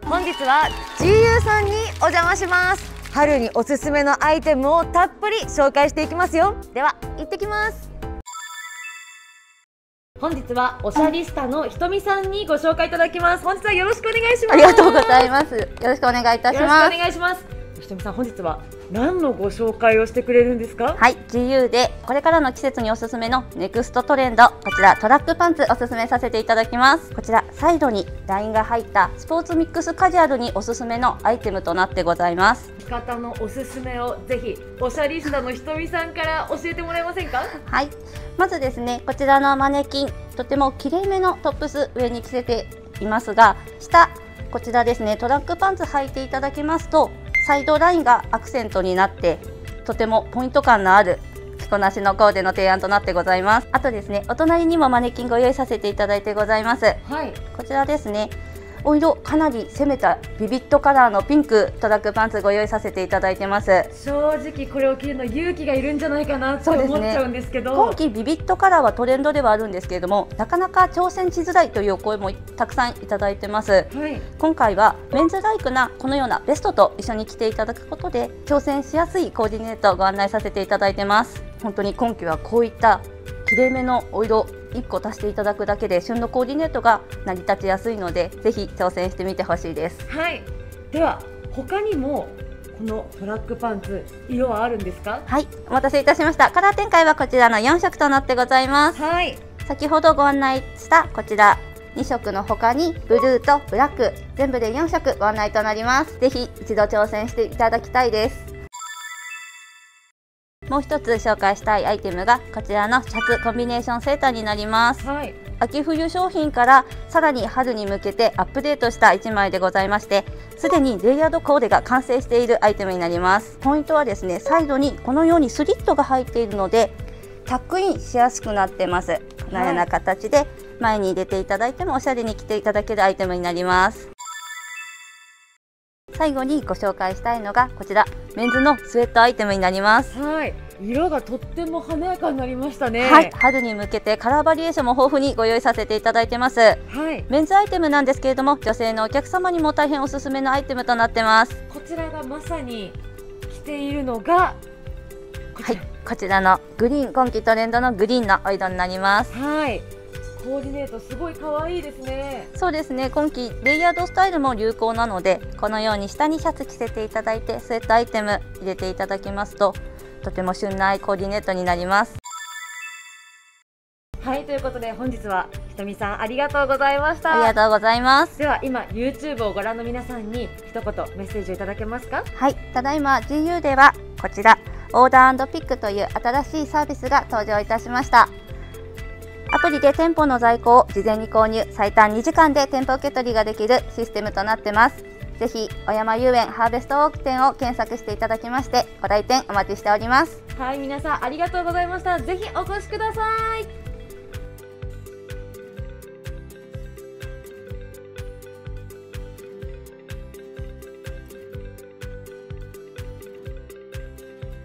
本日は GU さんにお邪魔します。春におすすめのアイテムをたっぷり紹介していきますよ。では行ってきます。本日はおしゃリスタのひとみさんにご紹介いただきます。本日はよろしくお願いします。 ありがとうございます。よろしくお願いいたします。 よろしくお願いします。ひとみさん、本日は何のご紹介をしてくれるんですか？ はい、GU でこれからの季節におすすめのネクストトレンド、こちらトラックパンツおすすめさせていただきます。こちらサイドにラインが入ったスポーツミックスカジュアルにおすすめのアイテムとなってございます。 着方のおすすめをぜひおしゃリスタのひとみさんから教えてもらえませんか？ はい、まずですね、こちらのマネキン、とても綺麗めのトップス上に着せていますが、下こちらですね、トラックパンツ履いていただきますとサイドラインがアクセントになってとてもポイント感のある着こなしのコーデの提案となってございます。あとですね、お隣にもマネキンご用意させていただいてございます。 はい、 こちらですね、お色かなり攻めたビビッドカラーのピンクトラックパンツご用意させていただいてます。 正直これを着るの勇気がいるんじゃないかなと思っちゃうんですけど、 今季ビビッドカラーはトレンドではあるんですけれども、なかなか挑戦しづらいというお声もたくさんいただいてます。 はい、 今回はメンズライクなこのようなベストと一緒に着ていただくことで挑戦しやすいコーディネートをご案内させていただいてます。本当に今季はこういったきれいめのお色1個足していただくだけで旬のコーディネートが成り立ちやすいので、ぜひ挑戦してみてほしいです。 はい、では他にもこのトラックパンツ色はあるんですか？ はい、お待たせいたしました。カラー展開はこちらの4色となってございます。 はい、 先ほどご案内したこちら2色の他にブルーとブラック全部で4色ご案内となります。ぜひ一度挑戦していただきたいです。もう一つ紹介したいアイテムがこちらのシャツコンビネーションセーターになります。 はい、 秋冬商品からさらに春に向けてアップデートした1枚でございまして、すでにレイヤードコーデが完成しているアイテムになります。ポイントはですね、サイドにこのようにスリットが入っているのでタックインしやすくなってます。このような形で前に入れていただいてもおしゃれに着ていただけるアイテムになります。最後にご紹介したいのがこちらメンズのスウェットアイテムになります。 はい、色がとっても華やかになりましたね。 はい、春に向けてカラーバリエーションも豊富にご用意させていただいてます。 はい、 メンズアイテムなんですけれども、女性のお客様にも大変おすすめのアイテムとなってます。 こちらがまさに着ているのがはい、こちらのグリーン、今季トレンドのグリーンのお色になります。 はい、コーディネートすごい可愛いですね。 そうですね、今季レイヤードスタイルも流行なので、このように下にシャツ着せていただいてスウェットアイテム入れていただきますととても旬なコーディネートになります。 はい、ということで本日はひとみさんありがとうございました。 ありがとうございます。 では今 YouTube をご覧の皆さんに一言メッセージをいただけますか？ はい、ただいま GU ではこちらオーダー&ピックという新しいサービスが登場いたしました。アプリで店舗の在庫を事前に購入、最短2時間で店舗受け取りができるシステムとなってます。ぜひ小山遊園ハーベストウォーク店を検索していただきましてご来店お待ちしております。 はい、皆さんありがとうございました。ぜひお越しください。